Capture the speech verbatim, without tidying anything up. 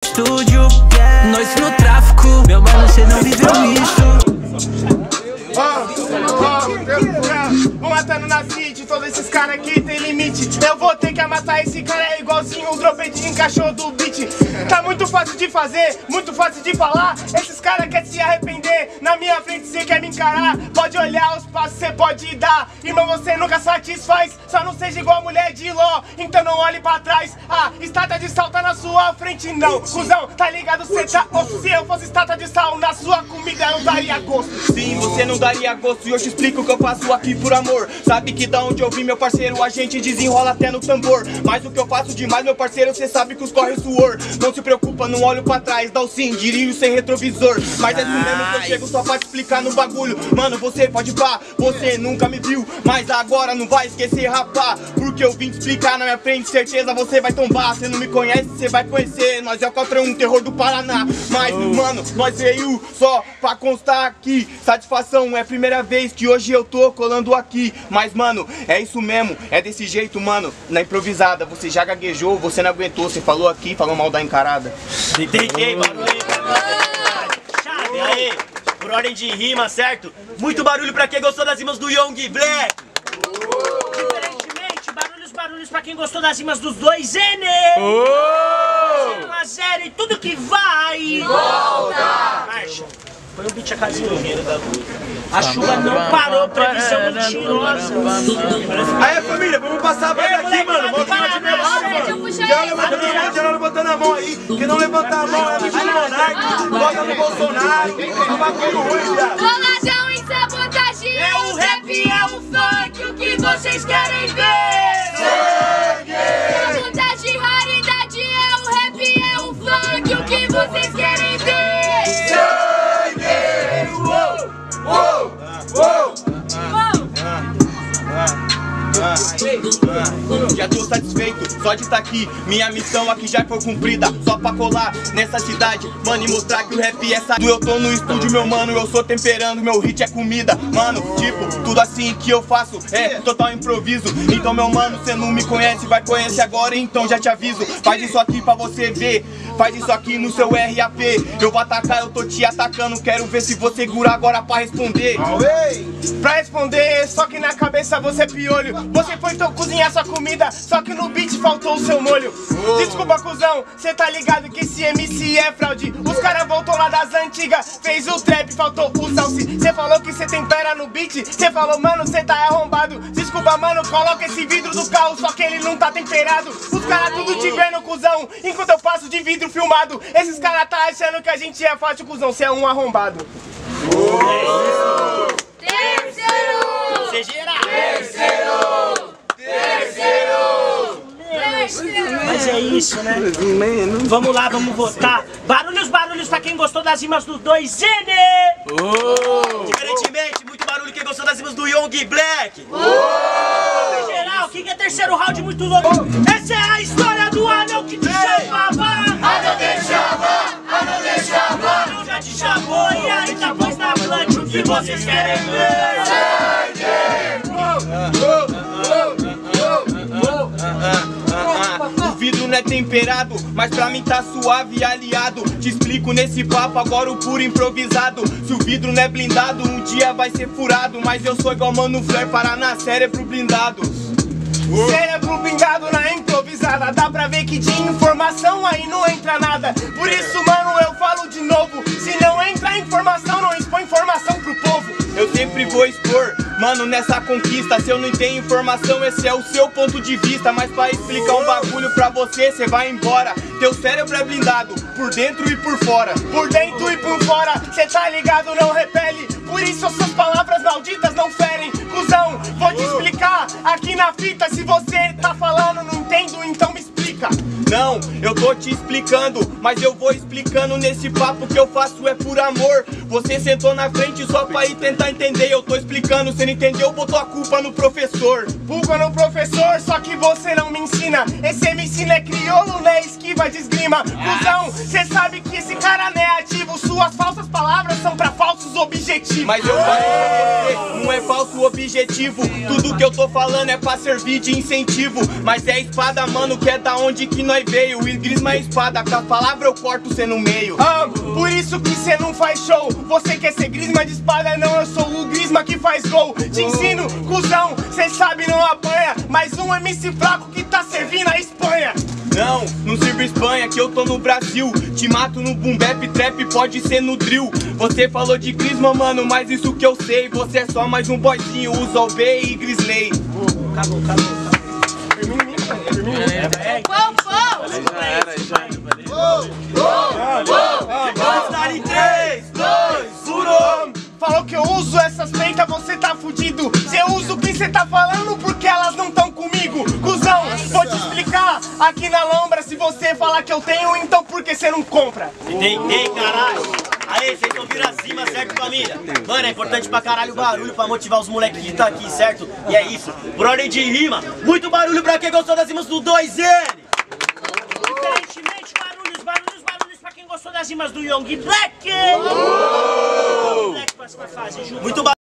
estúdio, yeah. Nós no tráfico, meu mano, cê não viveu isso. Vou matando na city, todos esses caras aqui tem limite. Eu vou ter que matar esse cara, é igualzinho o dropetinho encaixou do beat. Tá muito fácil de fazer, muito fácil de falar. Esses caras querem se arrepender, na minha frente cê quer me encarar. Pode olhar os passos, cê pode dar. Irmão, você nunca satisfaz, só não seja igual a mulher de Ló. Então não olhe pra trás, ah, estátua de sal tá na sua frente não. Cusão, tá ligado, cê tá osso. Se eu fosse estátua de sal na sua comida eu daria gosto. Sim, você não daria gosto e eu te explico o que eu faço aqui por amor. Sabe que da onde eu vim, meu parceiro, a gente desenrola até no tambor. Mas o que eu faço demais, meu parceiro, cê sabe que os corre suor. Não se preocupa, não olho pra trás, dá o sim, dirio sem retrovisor. Mas é isso mesmo que eu chego só pra te explicar no bagulho. Mano, você pode pá, você nunca me viu, mas agora não vai esquecer, rapá. Porque eu vim te explicar na minha frente, certeza você vai tombar. Cê não me conhece, cê vai conhecer. Nós é o quatro um, terror do Paraná. Mas, mano, nós veio só pra constar aqui. Satisfação, é a primeira vez que hoje eu tô colando aqui. Mas, mano, é isso mesmo, é desse jeito, mano. Na improvisada, você já gaguejou, você não aguentou, você falou aqui, falou mal da encarada. Entendi, barulho aí pra você. Chave aí, por ordem de rima, certo? Muito barulho pra quem gostou das rimas do Young Black. Diferentemente, barulhos, barulhos pra quem gostou das rimas dos dois N. zero a zero e tudo que vai volta. Marcha. Põe um beat a casinha. A chuva não parou, previsão mentirosa. Aí, família, vamos passar a banda aqui, mano. Vamos ficar de melhor, mano. Geral levantando a mão, geral levantando a mão aí. Quem não levantar a mão é amigo do Monark. Vota no Bolsonaro. Não vai como ruim, viado. Boladão em sabotagem. É o rap, é o funk, o que vocês querem ver? Sabotagem, raridade. É o rap, é o funk, o que vocês querem ver? Uou! Uou! Já tô satisfeito só de estar aqui. Minha missão aqui já foi cumprida. Só pra colar nessa cidade, mano, e mostrar que o rap é sagrado. Eu tô no estúdio, meu mano, eu sou temperando. Meu hit é comida, mano, tipo, tudo assim que eu faço é total improviso. Então, meu mano, cê não me conhece, vai conhecer agora, então já te aviso. Faz isso aqui pra você ver, faz isso aqui no seu R A P. Eu vou atacar, eu tô te atacando. Quero ver se você segura agora pra responder. Pra responder, só que na cabeça você é piolho. Você foi então cozinhar sua comida, só que no beat faltou o seu molho. Desculpa, cuzão, cê tá ligado que esse M C é fraude. Os caras voltou lá das antigas, fez o trap, faltou o salsi. Cê falou que cê tempera no beat, cê falou, mano, cê tá arrombado. Desculpa, mano, coloca esse vidro do carro, só que ele não tá temperado. Os caras tudo te vendo, cuzão, enquanto eu passo de vidro filmado. Esses caras tá achando que a gente é fácil, cuzão, cê é um arrombado. Terceiro! Terceiro! Terceiro! Terceiro! Mas é isso, né? Vamos lá, vamos votar. Barulhos, barulhos pra quem gostou das rimas dos dois N. Diferentemente, muito barulho quem gostou das rimas do Young Black. Em geral, quem quer terceiro round muito louco? Essa é a história do anel que te chamava. Anel te chama, anel te chama. Anel já te chamou e ainda pôs na plante o que vocês querem ver. O vidro não é temperado, mas pra mim tá suave, aliado. Te explico nesse papo agora o puro improvisado. Se o vidro não é blindado, um dia vai ser furado. Mas eu sou igual Mano Flair, Paraná, cérebro blindado. Cérebro blindado na improvisada. Dá pra ver que de informação aí não entra nada. Por isso, mano, eu falo de novo. Se não entra informação, não expõe informação pro povo. Eu sempre vou expor, mano, nessa conquista. Se eu não tenho informação, esse é o seu ponto de vista. Mas pra explicar um bagulho pra você, cê vai embora. Teu cérebro é blindado, por dentro e por fora. Por dentro e por fora, cê tá ligado, não repele. Por isso as suas palavras malditas não ferem. Cusão, vou te explicar aqui na fita. Se você tá falando, não entendo, então me explica. Não, eu tô te explicando, mas eu vou explicando nesse papo que eu faço é por amor. Você sentou na frente só pra ir tentar entender. Eu tô explicando, você não entendeu, botou a culpa no professor. Culpa no professor, só que você não me ensina. Esse M C não é crioulo, né? Esquiva de esgrima. Cusão, cê sabe que esse cara não é ativo. Suas falsas palavras são pra falsos objetivos. objetivo. Mas eu falo pra você, não é falso o objetivo. Tudo que eu tô falando é pra servir de incentivo. Mas é espada, mano, que é da onde que nós veio. E Grisma é espada, com a palavra eu corto cê no meio. Ah, por isso que cê não faz show. Você quer ser Grisma de espada, não, eu sou o Grisma que faz gol. Te ensino, cuzão, cê sabe não apanha. Mais um M C fraco que tá servindo a Espanha. Não, não sirvo Espanha, que eu tô no Brasil. Te mato no boom bap, trap, pode ser no drill. Você falou de Grisma, mano, mas isso que eu sei. Você é só mais um boyzinho, usa o B e Grisley. Acabou, acabou, acabou. Pão, pão! Já era, já era. Vamos dar em três, dois, um. Falou que eu uso essas peitas, você tá fudido. Cê usa o que cê tá falando porque elas não tão comigo. Cusão, vou te explicar aqui na lombra. Se você falar que eu tenho, então por que cê não compra? Entendi, caralho. Aí, vocês ouviram as rimas, certo, família? Mano, é importante pra caralho o barulho pra motivar os moleques que tá aqui, certo? E é isso, por ordem de rima, muito barulho pra quem gostou das rimas do dois N. Diferentemente, barulhos, barulhos, barulhos pra quem gostou das rimas do Young Black. Black, próxima fase, Ju. Muito barulho.